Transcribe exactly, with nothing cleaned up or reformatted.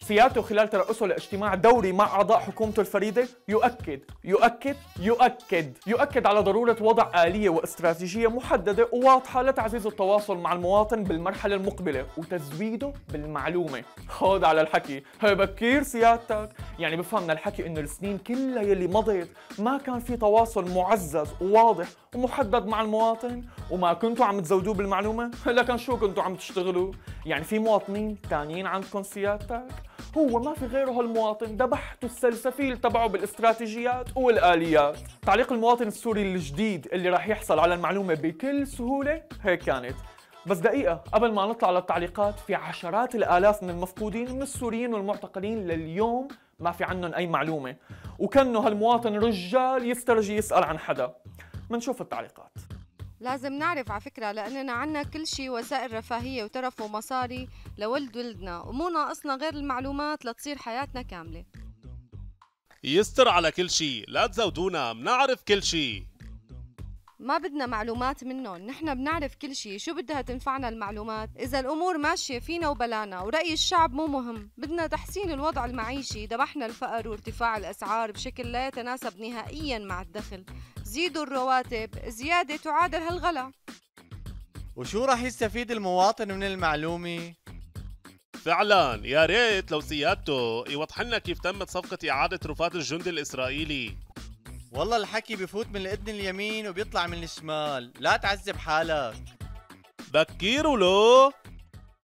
سيادته خلال ترأسه لاجتماع دوري مع أعضاء حكومته الفريدة يؤكد يؤكد يؤكد يؤكد على ضرورة وضع آلية واستراتيجية محددة وواضحة لتعزيز التواصل مع المواطن بالمرحلة المقبلة وتزويده بالمعلومة. خود على الحكي، هي بكير سيادتك، يعني بفهمنا الحكي إنه السنين كلها يلي مضت ما كان في تواصل معزز وواضح ومحدد مع المواطن وما كنتوا عم تزودوه بالمعلومة؟ لكن شو كنتوا عم تشتغلوا؟ يعني في مواطنين تانيين عندكم سيادتك؟ هو ما في غيره هالمواطن ذبحتوا السلسفيل تبعه بالاستراتيجيات والآليات. تعليق المواطن السوري الجديد اللي راح يحصل على المعلومة بكل سهولة هيك كانت. بس دقيقة قبل ما نطلع للتعليقات، في عشرات الآلاف من المفقودين من السوريين والمعتقلين لليوم ما في عنهم أي معلومة، وكأنه هالمواطن رجال يسترجي يسأل عن حدا. منشوف التعليقات. لازم نعرف على فكرة، لأننا عنا كل شيء وسائل رفاهية وترف ومصاري لولد ولدنا، ومو ناقصنا غير المعلومات لتصير حياتنا كاملة. يستر على كل شيء، لا تزودونا، منعرف كل شيء. ما بدنا معلومات منهم، نحن بنعرف كل شيء، شو بدها تنفعنا المعلومات إذا الأمور ماشية فينا وبلانا ورأي الشعب مو مهم. بدنا تحسين الوضع المعيشي، ذبحنا الفقر وارتفاع الأسعار بشكل لا يتناسب نهائيا مع الدخل. زيدوا الرواتب، زيادة تعادل هالغلا. وشو راح يستفيد المواطن من المعلومة؟ فعلا يا ريت لو سيادته يوضح لنا كيف تمت صفقة إعادة رفات الجندي الإسرائيلي. والله الحكي بفوت من الإذن اليمين وبيطلع من الشمال، لا تعذب حالك. بكير ولو